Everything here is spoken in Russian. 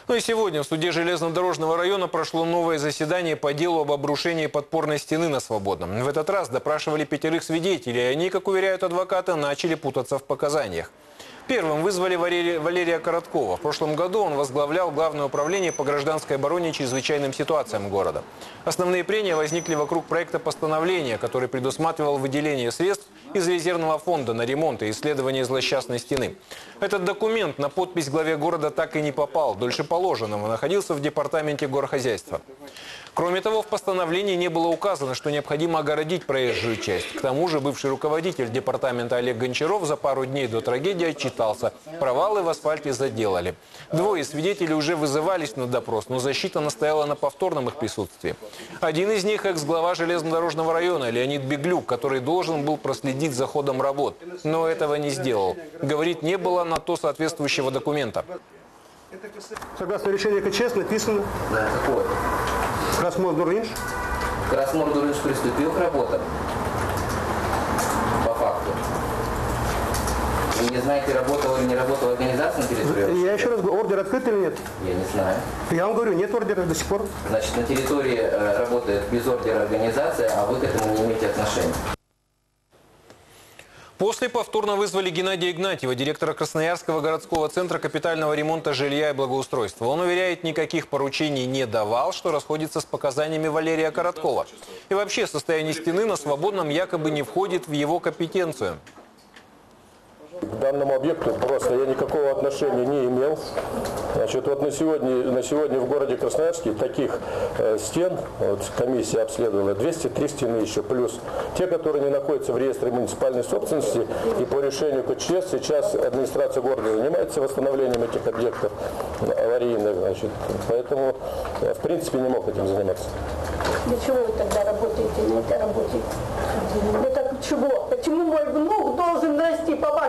Ну и сегодня в суде Железнодорожного района прошло новое заседание по делу об обрушении подпорной стены на Свободном. В этот раз допрашивали 5 свидетелей, и они, как уверяют адвокаты, начали путаться в показаниях. Первым вызвали Валерия Короткова. В прошлом году он возглавлял Главное управление по гражданской обороне и чрезвычайным ситуациям города. Основные прения возникли вокруг проекта постановления, который предусматривал выделение средств из резервного фонда на ремонт и исследование злосчастной стены. Этот документ на подпись главе города так и не попал. Дольше положенного находился в департаменте горхозяйства. Кроме того, в постановлении не было указано, что необходимо огородить проезжую часть. К тому же бывший руководитель департамента Олег Гончаров за пару дней до трагедии отчитался. Провалы в асфальте заделали. 2 свидетелей уже вызывались на допрос, но защита настояла на повторном их присутствии. Один из них – экс-глава Железнодорожного района Леонид Беглюк, который должен был проследить за ходом работ. Но этого не сделал. Говорит, не было на то соответствующего документа. Согласно решению КЧС написано. Да, какое? Красмор-Дурниш. Красмор-Дурниш приступил к работам. По факту. Вы не знаете, работала или не работала организация на территории? Я еще раз говорю, ордер открыт или нет? Я не знаю. Я вам говорю, нет ордера до сих пор. Значит, на территории работает без ордера организация, а вы к этому не имеете отношения. После повторно вызвали Геннадия Игнатьева, директора Красноярского городского центра капитального ремонта жилья и благоустройства. Он уверяет, никаких поручений не давал, что расходится с показаниями Валерия Короткова. И вообще состояние стены на Свободном якобы не входит в его компетенцию. К данному объекту просто я никакого отношения не имел. Значит, вот на сегодня в городе Красноярске таких стен, вот комиссия обследовала 203 стены еще, плюс те, которые не находятся в реестре муниципальной собственности. И по решению КЧС сейчас администрация города занимается восстановлением этих объектов аварийных. Значит, поэтому я в принципе не мог этим заниматься. Для чего вы тогда работаете на этой работе? Это чего? Почему мой внук должен расти по вашему